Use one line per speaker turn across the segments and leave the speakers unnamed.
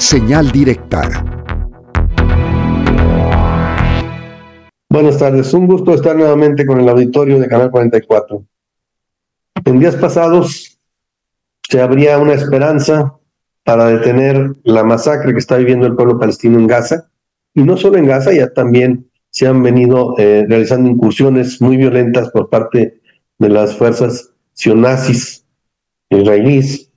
Señal directa.
Buenas tardes, un gusto estar nuevamente con el auditorio de Canal 44. En días pasados se abría una esperanza para detener la masacre que está viviendo el pueblo palestino en Gaza, y no solo en Gaza, ya también se han venido realizando incursiones muy violentas por parte de las fuerzas sionazis israelíes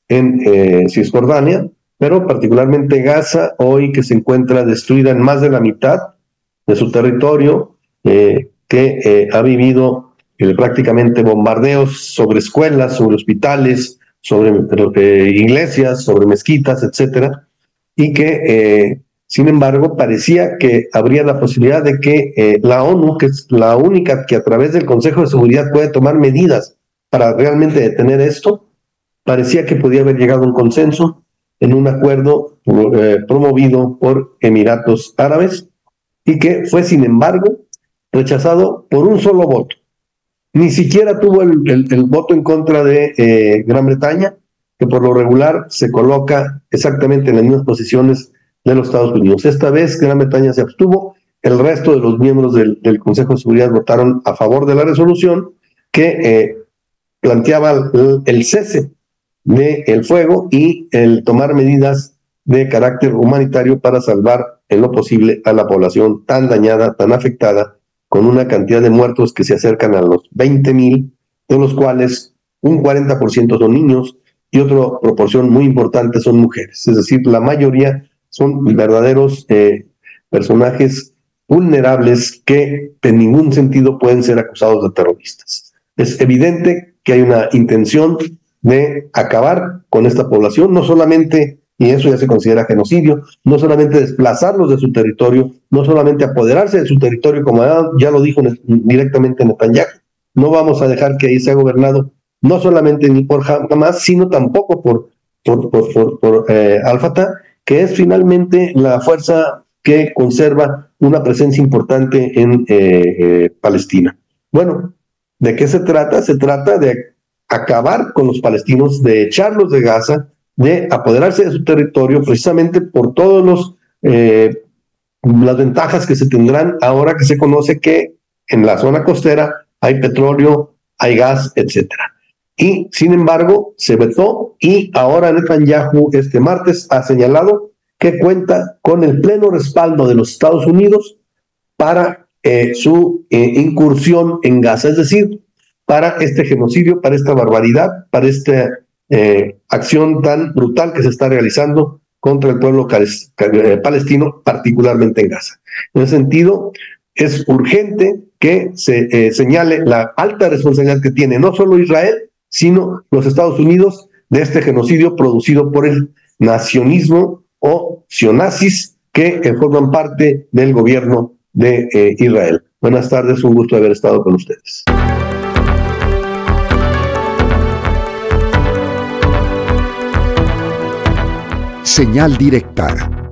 en Cisjordania, pero particularmente Gaza, hoy que se encuentra destruida en más de la mitad de su territorio, que ha vivido prácticamente bombardeos sobre escuelas, sobre hospitales, sobre iglesias, sobre mezquitas, etcétera, y que, sin embargo, parecía que habría la posibilidad de que la ONU, que es la única que a través del Consejo de Seguridad puede tomar medidas para realmente detener esto, parecía que podía haber llegado a un consenso en un acuerdo promovido por Emiratos Árabes, y que fue, sin embargo, rechazado por un solo voto. Ni siquiera tuvo el voto en contra de Gran Bretaña, que por lo regular se coloca exactamente en las mismas posiciones de los Estados Unidos. Esta vez Gran Bretaña se abstuvo, el resto de los miembros del Consejo de Seguridad votaron a favor de la resolución que planteaba el cese del fuego y el tomar medidas de carácter humanitario para salvar en lo posible a la población tan dañada, tan afectada, con una cantidad de muertos que se acercan a los 20,000, de los cuales un 40% son niños y otra proporción muy importante son mujeres. Es decir, la mayoría son verdaderos personajes vulnerables que en ningún sentido pueden ser acusados de terroristas. Es evidente que hay una intención de acabar con esta población, no solamente, y eso ya se considera genocidio, no solamente desplazarlos de su territorio, no solamente apoderarse de su territorio, como ya lo dijo directamente Netanyahu. No vamos a dejar que ahí sea gobernado no solamente ni por Hamas, sino tampoco por Al-Fatah, que es finalmente la fuerza que conserva una presencia importante en Palestina. Bueno, ¿de qué se trata? Se trata de acabar con los palestinos, de echarlos de Gaza, de apoderarse de su territorio, precisamente por todas las ventajas que se tendrán ahora que se conoce que en la zona costera hay petróleo, hay gas, etcétera. Y, sin embargo, se vetó, y ahora Netanyahu este martes ha señalado que cuenta con el pleno respaldo de los Estados Unidos para su incursión en Gaza, es decir, para este genocidio, para esta barbaridad, para esta acción tan brutal que se está realizando contra el pueblo palestino, particularmente en Gaza. En ese sentido, es urgente que se señale la alta responsabilidad que tiene no solo Israel, sino los Estados Unidos de este genocidio producido por el nacionismo o sionazis que forman parte del gobierno de Israel. Buenas tardes, un gusto haber estado con ustedes.
Señal directa.